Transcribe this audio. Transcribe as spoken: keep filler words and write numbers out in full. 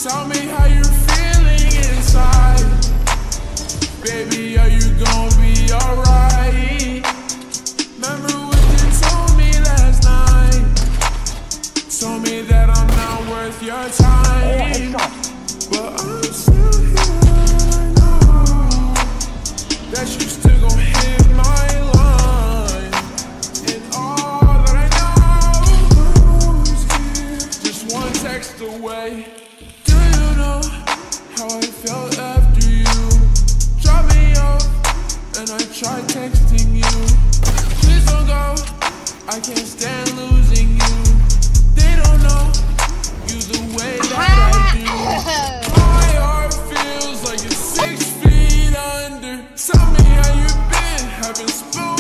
Tell me how you're feeling inside. Baby, are you gonna be alright? Remember what you told me last night? Told me that I'm not worth your time. But I'm still here, I know that you still gon' hit my line. And all that I know is here, just one text away. Do you know how I felt after you dropped me off and I tried texting you? Please don't go, I can't stand losing you. They don't know you the way that I do. My heart feels like it's six feet under. Tell me how you been, haven't spoken